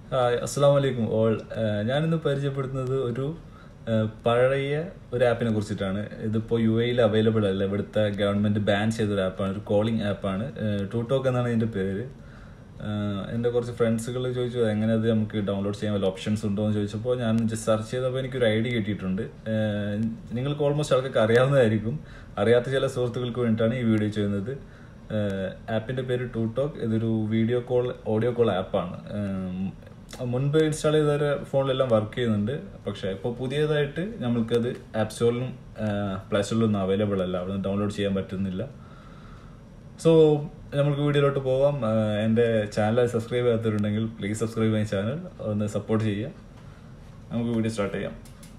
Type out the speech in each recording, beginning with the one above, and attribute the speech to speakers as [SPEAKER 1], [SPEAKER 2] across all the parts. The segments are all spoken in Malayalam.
[SPEAKER 1] ഹായ് അസ്സലാമു അലൈക്കും ഓൾ. ഞാനിന്ന് പരിചയപ്പെടുത്തുന്നത് പഴയ ഒരു ആപ്പിനെ കുറിച്ചിട്ടാണ്. ഇതിപ്പോൾ യു എയിൽ അവൈലബിൾ അല്ല. ഇവിടുത്തെ ഗവൺമെൻറ് ബാൻ ചെയ്തൊരു ആപ്പാണ്, ഒരു കോളിംഗ് ആപ്പാണ്. ടൂടോക്ക് എന്നാണ് ഇതിൻ്റെ പേര്. എൻ്റെ കുറച്ച് ഫ്രണ്ട്സുകൾ ചോദിച്ചു എങ്ങനെ അത് നമുക്ക് ഡൗൺലോഡ് ചെയ്യാൻ വല്ല ഓപ്ഷൻസ് ഉണ്ടോ എന്ന് ചോദിച്ചപ്പോൾ ഞാൻ ജസ്റ്റ് സെർച്ച് ചെയ്തപ്പോൾ എനിക്കൊരു ഐഡിയ കിട്ടിയിട്ടുണ്ട്. നിങ്ങൾക്ക് ഓൾമോസ്റ്റ് ആൾക്കൊക്കെ അറിയാവുന്നതായിരിക്കും. അറിയാത്ത ചില സുഹൃത്തുക്കൾക്ക് വേണ്ടിയിട്ടാണ് ഈ വീഡിയോ ചെയ്യുന്നത്. ആപ്പിൻ്റെ പേര് ടൂടോക്ക്. ഇതൊരു ഓഡിയോ കോൾ ആപ്പാണ്. മുൻപ് ഇൻസ്റ്റാൾ ചെയ്ത ഫോണിലെല്ലാം വർക്ക് ചെയ്യുന്നുണ്ട്. പക്ഷേ ഇപ്പോൾ പുതിയതായിട്ട് നമ്മൾക്കത് ആപ്പ് സ്റ്റോറിലും പ്ലേ സ്റ്റോറിലൊന്നും അവൈലബിൾ അല്ല, അവിടെ നിന്ന് ഡൗൺലോഡ് ചെയ്യാൻ പറ്റുന്നില്ല. സോ നമുക്ക് വീഡിയോയിലോട്ട് പോവാം. എൻ്റെ ചാനൽ സബ്സ്ക്രൈബ് ചെയ്യാത്തവരുണ്ടെങ്കിൽ പ്ലീസ് സബ്സ്ക്രൈബ് ചെയ്യാൻ ചാനൽ ഒന്ന് സപ്പോർട്ട് ചെയ്യുക. നമുക്ക് വീഡിയോ സ്റ്റാർട്ട് ചെയ്യാം.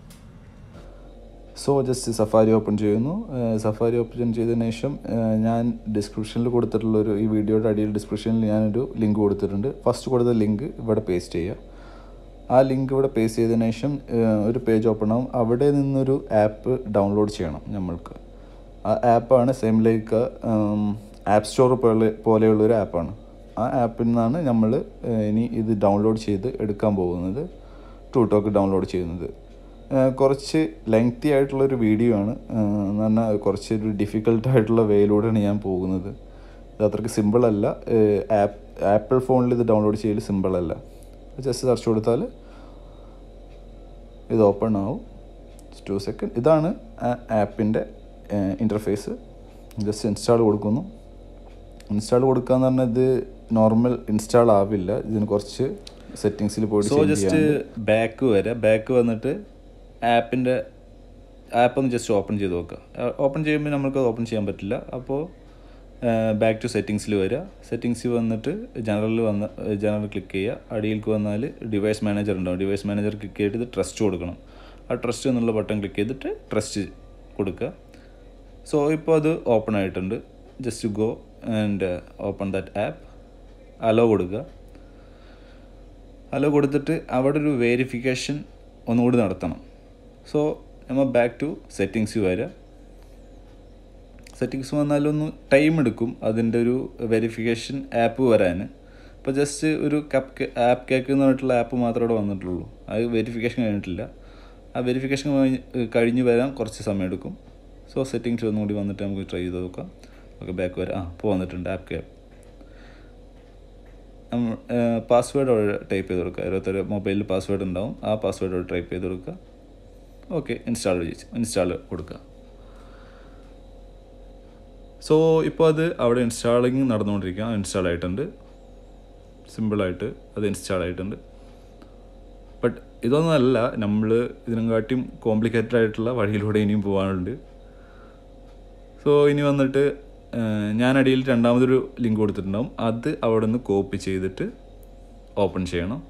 [SPEAKER 1] സോ ജസ്റ്റ് സഫാരി ഓപ്പൺ ചെയ്യുന്നു. സഫാരി ഓപ്പൺ ചെയ്തതിന് ശേഷം ഞാൻ ഡിസ്ക്രിപ്ഷനിൽ കൊടുത്തിട്ടുള്ളൊരു ഈ വീഡിയോയുടെ അടിയിൽ ഡിസ്ക്രിപ്ഷനിൽ ഞാനൊരു ലിങ്ക് കൊടുത്തിട്ടുണ്ട്. ഫസ്റ്റ് കൊടുത്ത ലിങ്ക് ഇവിടെ പേസ്റ്റ് ചെയ്യുക. ആ ലിങ്ക് ഇവിടെ പേസ്റ്റ് ചെയ്തതിന് ശേഷം ഒരു പേജ് ഓപ്പൺ ആവും. അവിടെ നിന്നൊരു ആപ്പ് ഡൗൺലോഡ് ചെയ്യണം നമ്മൾക്ക്. ആ ആപ്പാണ് സെയിം ലൈക്ക് ആപ്പ് സ്റ്റോർ പോലെയുള്ളൊരു ആപ്പാണ്. ആ ആപ്പിൽ നിന്നാണ് നമ്മൾ ഇനി ഇത് ഡൗൺലോഡ് ചെയ്ത് എടുക്കാൻ പോകുന്നത്, ടൂടോക്ക് ഡൗൺലോഡ് ചെയ്യുന്നത്. കുറച്ച് ലെങ്തി ആയിട്ടുള്ളൊരു വീഡിയോ ആണ്. എന്ന് പറഞ്ഞാൽ കുറച്ചൊരു ഡിഫിക്കൽട്ടായിട്ടുള്ള വേയിലൂടെയാണ് ഞാൻ പോകുന്നത്. ഇത് അത്രയ്ക്ക് സിമ്പിളല്ല. ആപ്പിൾ ഫോണിൽ ഇത് ഡൗൺലോഡ് ചെയ്യൽ സിമ്പിളല്ല. ജസ്റ്റ് സെർച്ച് കൊടുത്താൽ ഇത് ഓപ്പൺ ആവും. 2 സെക്കൻഡ്. ഇതാണ് ആപ്പിൻ്റെ ഇൻ്റർഫേസ്. ജസ്റ്റ് ഇൻസ്റ്റാൾ കൊടുക്കുന്നു. ഇൻസ്റ്റാൾ കൊടുക്കുക എന്ന് പറഞ്ഞാൽ ഇത് നോർമൽ ഇൻസ്റ്റാൾ ആവില്ല. ഇതിന് കുറച്ച് സെറ്റിങ്സിൽ പോയിട്ട് ജസ്റ്റ് ബാക്ക് വന്നിട്ട് ആപ്പൊന്ന് ജസ്റ്റ് ഓപ്പൺ ചെയ്ത് നോക്കുക. ഓപ്പൺ ചെയ്യുമ്പോൾ നമുക്കത് ഓപ്പൺ ചെയ്യാൻ പറ്റില്ല. അപ്പോൾ ബാക്ക് ടു സെറ്റിങ്സിൽ വരിക. സെറ്റിങ്സിൽ വന്നിട്ട് ജനറൽ ക്ലിക്ക് ചെയ്യുക. അടിയിലേക്ക് വന്നാൽ ഡിവൈസ് മാനേജർ ഉണ്ടാവും. ഡിവൈസ് മാനേജർ ക്ലിക്ക് ചെയ്തിട്ട് ഇത് ട്രസ്റ്റ് കൊടുക്കണം. ആ ട്രസ്റ്റ് എന്നുള്ള ബട്ടൺ ക്ലിക്ക് ചെയ്തിട്ട് ട്രസ്റ്റ് കൊടുക്കുക. സോ ഇപ്പോൾ അത് ഓപ്പൺ ആയിട്ടുണ്ട്. Just go and open that app. Allow കൊടുക്കുക. അലോ കൊടുത്തിട്ട് അവിടെ ഒരു വെരിഫിക്കേഷൻ ഒന്നുകൂടി നടത്തണം. സോ നമ്മൾ ബാക്ക് ടു സെറ്റിങ്സ് വരിക. സെറ്റിങ്സ് വന്നാലൊന്ന് ടൈം എടുക്കും അതിൻ്റെ ഒരു വെരിഫിക്കേഷൻ ആപ്പ് വരാൻ. ഇപ്പോൾ ജസ്റ്റ് ഒരു ആപ്പ് കേക്ക് എന്ന് പറഞ്ഞിട്ടുള്ള ആപ്പ് മാത്രമേ ഇവിടെ വന്നിട്ടുള്ളൂ. അത് വെരിഫിക്കേഷൻ കഴിഞ്ഞിട്ടില്ല. ആ വെരിഫിക്കേഷൻ കഴിഞ്ഞ് വരാൻ കുറച്ച് സമയം എടുക്കും. സോ സെറ്റിങ്സ് ഒന്നും കൂടി വന്നിട്ട് നമുക്ക് ട്രൈ ചെയ്ത് നോക്കാം. ഓക്കെ, ബാക്ക് വരാം. ഇപ്പോൾ വന്നിട്ടുണ്ട് ആപ്പ് കേക്ക്. പാസ്വേഡ് അവിടെ ടൈപ്പ് ചെയ്ത് കൊടുക്കുക. ഓരോരുത്തർ മൊബൈലിൽ പാസ്വേഡ് ഉണ്ടാവും. ആ പാസ്വേഡ് അവിടെ ടൈപ്പ് ചെയ്ത് കൊടുക്കുക. ഓക്കെ, ഇൻസ്റ്റാൾ കൊടുക്കുക. സോ ഇപ്പോൾ അത് അവിടെ ഇൻസ്റ്റാളിങ് നടന്നുകൊണ്ടിരിക്കുക. ഇൻസ്റ്റാൾ ആയിട്ടുണ്ട്. സിമ്പിളായിട്ട് അത് ഇൻസ്റ്റാൾ ആയിട്ടുണ്ട്. ബട്ട് ഇതൊന്നുമല്ല, നമ്മൾ ഇതിനെക്കാട്ടിയും കോംപ്ലിക്കേറ്റഡ് ആയിട്ടുള്ള വഴിയിലൂടെ ഇനിയും പോകാനുണ്ട്. സോ ഇനി വന്നിട്ട് ഞാനടിയിൽ രണ്ടാമതൊരു ലിങ്ക് കൊടുത്തിട്ടുണ്ടാവും. അത് അവിടെ നിന്ന് കോപ്പി ചെയ്തിട്ട് ഓപ്പൺ ചെയ്യണം.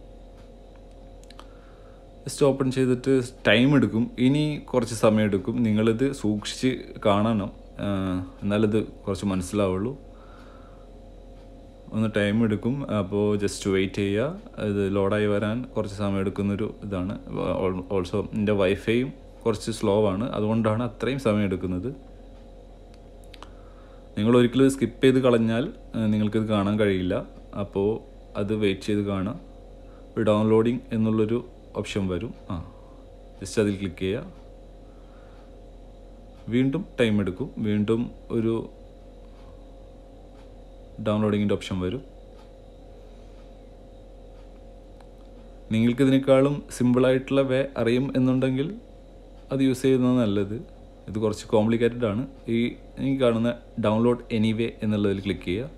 [SPEAKER 1] ജസ്റ്റ് ഓപ്പൺ ചെയ്തിട്ട് ടൈം എടുക്കും. ഇനി കുറച്ച് സമയം എടുക്കും. നിങ്ങളിത് സൂക്ഷിച്ച് കാണണം, എന്നാലത് കുറച്ച് മനസ്സിലാവുള്ളൂ. ഒന്ന് ടൈം എടുക്കും. അപ്പോൾ ജസ്റ്റ് വെയിറ്റ് ചെയ്യുക. ഇത് ലോഡായി വരാൻ കുറച്ച് സമയം എടുക്കുന്നൊരു ഇതാണ്. ഓൾസോ എൻ്റെ വൈഫൈയും കുറച്ച് സ്ലോ ആണ്, അതുകൊണ്ടാണ് അത്രയും സമയം എടുക്കുന്നത്. നിങ്ങൾ ഒരിക്കലും സ്കിപ്പ് ചെയ്ത് കളഞ്ഞാൽ നിങ്ങൾക്കിത് കാണാൻ കഴിയില്ല. അപ്പോൾ അത് വെയിറ്റ് ചെയ്ത് കാണാം. ഡൗൺലോഡിങ് എന്നുള്ളൊരു ഓപ്ഷൻ വരും. ജസ്റ്റ് അതിൽ ക്ലിക്ക് ചെയ്യുക. വീണ്ടും ടൈം എടുക്കും. വീണ്ടും ഒരു ഡൗൺലോഡിങ്ങിൻ്റെ ഓപ്ഷൻ വരും. നിങ്ങൾക്കിതിനേക്കാളും സിമ്പിളായിട്ടുള്ള വേ അറിയും എന്നുണ്ടെങ്കിൽ അത് യൂസ് ചെയ്യുന്നത് നല്ലത്. ഇത് കുറച്ച് കോംപ്ലിക്കേറ്റഡ് ആണ്. ഈ കാണുന്ന ഡൗൺലോഡ് എനിവേ എന്നുള്ളതിൽ ക്ലിക്ക് ചെയ്യുക.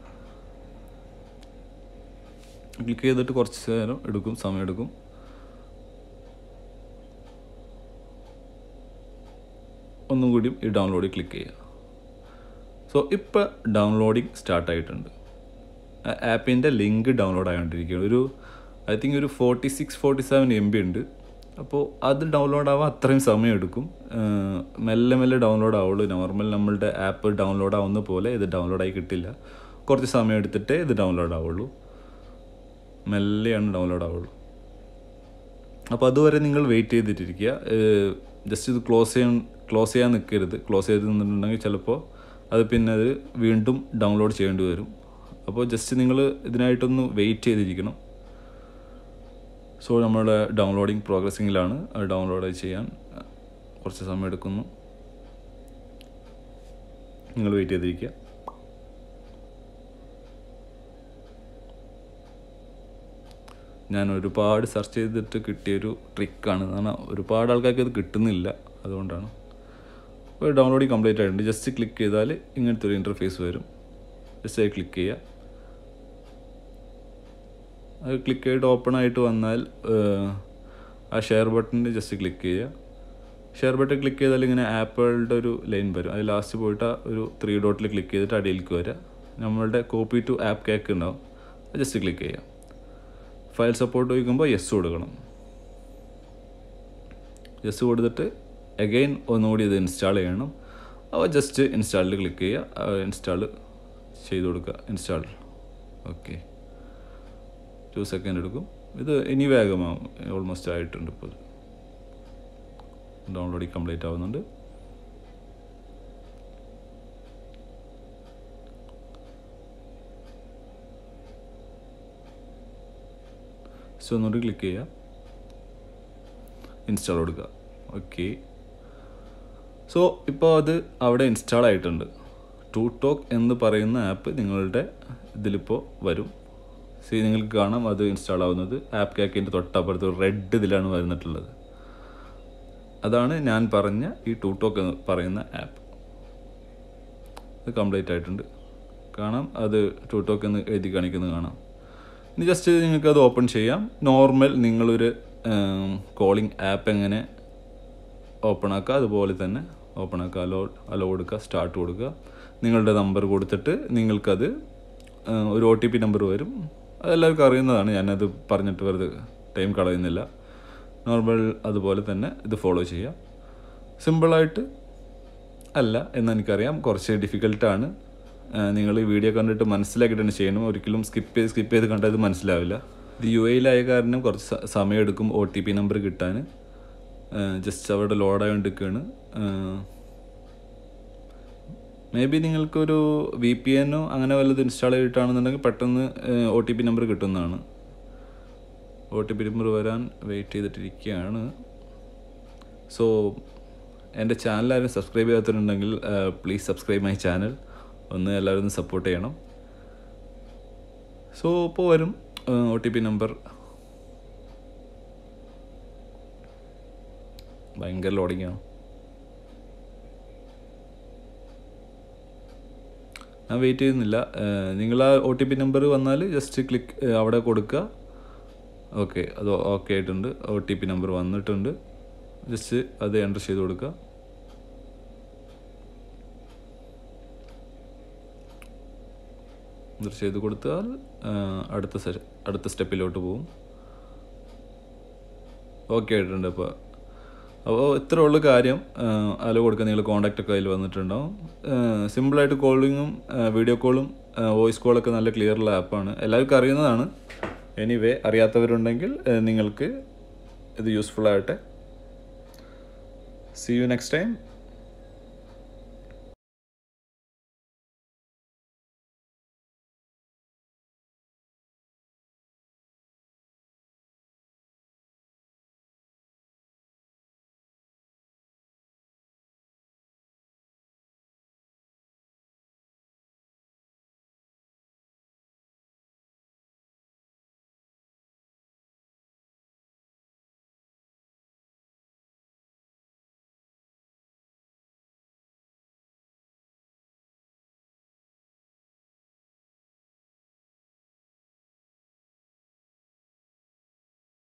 [SPEAKER 1] ക്ലിക്ക് ചെയ്തിട്ട് കുറച്ച് നേരം എടുക്കും, സമയം എടുക്കും. ഒന്നും കൂടി ഈ ഡൗൺലോഡിൽ ക്ലിക്ക് ചെയ്യുക. സോ ഇപ്പോൾ ഡൗൺലോഡിങ് സ്റ്റാർട്ടായിട്ടുണ്ട്. ആപ്പിൻ്റെ ലിങ്ക് ഡൗൺലോഡ് ആയിക്കൊണ്ടിരിക്കുകയാണ്. ഐ തിങ്ക് ഒരു 46-47 MB ഉണ്ട്. അപ്പോൾ അത് ഡൗൺലോഡ് ആവാൻ അത്രയും സമയം എടുക്കും. മെല്ലെ ഡൗൺലോഡ് ആവുള്ളൂ. നോർമൽ നമ്മളുടെ ആപ്പ് ഡൗൺലോഡ് ആവുന്ന പോലെ ഇത് ഡൗൺലോഡായി കിട്ടില്ല. കുറച്ച് സമയം എടുത്തിട്ടേ ഇത് ഡൗൺലോഡ് ആവുള്ളൂ. മെല്ലെയാണ് ഡൗൺലോഡ് ആവുള്ളൂ. അപ്പോൾ അതുവരെ നിങ്ങൾ വെയിറ്റ് ചെയ്തിട്ടിരിക്കുക. ജസ്റ്റ് ഇത് ക്ലോസ് ചെയ്യാൻ നിൽക്കരുത്. ക്ലോസ് ചെയ്ത് നിന്നിട്ടുണ്ടെങ്കിൽ ചിലപ്പോൾ അത് പിന്നെ അത് വീണ്ടും ഡൗൺലോഡ് ചെയ്യേണ്ടി വരും. അപ്പോൾ ജസ്റ്റ് നിങ്ങൾ ഇതിനായിട്ടൊന്ന് വെയിറ്റ് ചെയ്തിരിക്കണം. സോ നമ്മുടെ ഡൗൺലോഡിങ് പ്രോഗ്രസിങ്ങിലാണ്. അത് ഡൗൺലോഡ് ചെയ്യാൻ കുറച്ച് സമയം എടുക്കുന്നു. നിങ്ങൾ വെയിറ്റ് ചെയ്തിരിക്കുക. ഞാൻ ഒരുപാട് സെർച്ച് ചെയ്തിട്ട് കിട്ടിയൊരു ട്രിക്കാണ്. കാരണം ഒരുപാട് ആൾക്കാർക്ക് ഇത് കിട്ടുന്നില്ല, അതുകൊണ്ടാണ്. ഇപ്പോൾ ഡൗൺലോഡിങ് കംപ്ലീറ്റ് ആയിട്ടുണ്ട്. ജസ്റ്റ് ക്ലിക്ക് ചെയ്താൽ ഇങ്ങനത്തെ ഒരു ഇൻ്റർഫേസ് വരും. ജസ്റ്റ് അത് ക്ലിക്ക് ചെയ്യുക. അത് ക്ലിക്ക് ചെയ്തിട്ട് ഓപ്പൺ ആയിട്ട് വന്നാൽ ആ ഷെയർ ബട്ടണിൽ ജസ്റ്റ് ക്ലിക്ക് ചെയ്യുക. ഷെയർ ബട്ടൺ ക്ലിക്ക് ചെയ്താൽ ഇങ്ങനെ ആപ്പുകളുടെ ഒരു ലൈൻ വരും. അത് ലാസ്റ്റ് പോയിട്ട് ഒരു 3 ഡോട്ടിൽ ക്ലിക്ക് ചെയ്തിട്ട് അടിയിലേക്ക് വരിക. നമ്മളുടെ കോപ്പി ടു ആപ്പ് കേക്ക് ഉണ്ടാവും, അത് ജസ്റ്റ് ക്ലിക്ക് ചെയ്യുക. ഫയൽ സപ്പോർട്ട് ചോദിക്കുമ്പോൾ യെസ് കൊടുക്കണം. യെസ് കൊടുത്തിട്ട് അഗെയിൻ ഒന്നുകൂടി ഇത് ഇൻസ്റ്റാൾ ചെയ്യണം. അപ്പോൾ ജസ്റ്റ് ഇൻസ്റ്റാളിൽ ക്ലിക്ക് ചെയ്യുക. ഇൻസ്റ്റാൾ ചെയ്ത് കൊടുക്കുക. ഇൻസ്റ്റാൾ. ഓക്കെ, 2 സെക്കൻഡ് എടുക്കും. ഇത് ഇനി വേഗമാവും. ഓൾമോസ്റ്റ് ആയിട്ടുണ്ട്. ഇപ്പോൾ ഡൗൺലോഡിങ് കംപ്ലീറ്റ് ആവുന്നുണ്ട്. സോ ഒന്നുകൂടി ക്ലിക്ക് ചെയ്യുക, ഇൻസ്റ്റാൾ കൊടുക്കുക. ഓക്കെ, സോ ഇപ്പോൾ അത് അവിടെ ഇൻസ്റ്റാൾ ആയിട്ടുണ്ട്. ടൂടോക്ക് എന്ന് പറയുന്ന ആപ്പ് നിങ്ങളുടെ ഇതിലിപ്പോൾ വരും. നിങ്ങൾക്ക് കാണാം അത് ഇൻസ്റ്റാൾ ആവുന്നത്. ആപ്പ് കേക്കിൻ്റെ തൊട്ടപ്പുറത്ത് റെഡ് ഇതിലാണ് വരുന്നിട്ടുള്ളത്. അതാണ് ഞാൻ പറഞ്ഞ ഈ ടൂടോക്ക് എന്ന് പറയുന്ന ആപ്പ്. ഇത് കംപ്ലീറ്റ് ആയിട്ടുണ്ട്. കാണാം, അത് ടൂടോക്ക് എന്ന് എഴുതി കാണിക്കുന്നത് കാണാം. ഇനി ജസ്റ്റ് നിങ്ങൾക്കത് ഓപ്പൺ ചെയ്യാം. നോർമൽ നിങ്ങളൊരു കോളിംഗ് ആപ്പ് എങ്ങനെ ഓപ്പൺ ആക്കുക അതുപോലെ തന്നെ ഓപ്പൺ ആക്കുക. അലോ കൊടുക്കുക, സ്റ്റാർട്ട് കൊടുക്കുക. നിങ്ങളുടെ നമ്പർ കൊടുത്തിട്ട് നിങ്ങൾക്കത് ഒരു OTP നമ്പർ വരും. അതെല്ലാവർക്കും അറിയുന്നതാണ്. ഞാനത് പറഞ്ഞിട്ട് വെറുതെ ടൈം കളയുന്നില്ല. നോർമൽ അതുപോലെ തന്നെ ഇത് ഫോളോ ചെയ്യുക. സിമ്പിളായിട്ട് അല്ല എന്നെനിക്കറിയാം, കുറച്ച് ഡിഫിക്കൽട്ടാണ്. നിങ്ങൾ ഈ വീഡിയോ കണ്ടിട്ട് മനസ്സിലാക്കിയിട്ടാണ് ചെയ്യണം. ഒരിക്കലും സ്കിപ്പ് ചെയ്ത് കണ്ടാൽ ഇത് മനസ്സിലാവില്ല. ഇത് UAE-ലായ കാരണം കുറച്ച് സമയമെടുക്കും OTP നമ്പർ കിട്ടാൻ. ജസ്റ്റ് അവിടെ ലോഡായോണ്ടിരിക്കുകയാണ്. മേ ബി നിങ്ങൾക്കൊരു VPN-ഓ അങ്ങനെ വല്ലത് ഇൻസ്റ്റാൾ ചെയ്തിട്ടാണെന്നുണ്ടെങ്കിൽ പെട്ടെന്ന് OTP നമ്പർ കിട്ടുന്നതാണ്. OTP നമ്പർ വരാൻ വെയിറ്റ് ചെയ്തിട്ടിരിക്കുകയാണ്. സോ എൻ്റെ ചാനൽ ആരും സബ്സ്ക്രൈബ് ചെയ്യാത്തവരുണ്ടെങ്കിൽ പ്ലീസ് സബ്സ്ക്രൈബ് മൈ ചാനൽ. ഒന്ന് എല്ലാവരും ഒന്ന് സപ്പോർട്ട് ചെയ്യണം. സോ ഇപ്പോൾ വരും OTP നമ്പർ. ഭയങ്കര ലോഡിങ്ങാണ്. ഞാൻ വെയിറ്റ് ചെയ്യുന്നില്ല. നിങ്ങൾ ആ OTP നമ്പർ വന്നാൽ ജസ്റ്റ് ക്ലിക്ക് അവിടെ കൊടുക്കുക. ഓക്കെ, അത് ഓക്കെ ആയിട്ടുണ്ട്. OTP നമ്പർ വന്നിട്ടുണ്ട്. ജസ്റ്റ് അത് എൻ്റർ ചെയ്ത് കൊടുക്കുക. എൻ്റർ ചെയ്ത് കൊടുത്താൽ അടുത്ത സ്റ്റെപ്പിലോട്ട് പോകും. ഓക്കെ ആയിട്ടുണ്ട്. അപ്പോൾ ഇത്ര ഉള്ള കാര്യം. അലോ കൊടുക്കുക. നിങ്ങൾ കോൺടാക്റ്റൊക്കെ അതിൽ വന്നിട്ടുണ്ടാവും. സിമ്പിളായിട്ട് കോളിങ്ങും വീഡിയോ കോളും വോയിസ് കോളൊക്കെ നല്ല ക്ലിയറുള്ള ആപ്പാണ്. എല്ലാവർക്കും അറിയുന്നതാണ്. എനിവേ, അറിയാത്തവരുണ്ടെങ്കിൽ നിങ്ങൾക്ക് ഇത് യൂസ്ഫുൾ ആകട്ടെ. See you next time.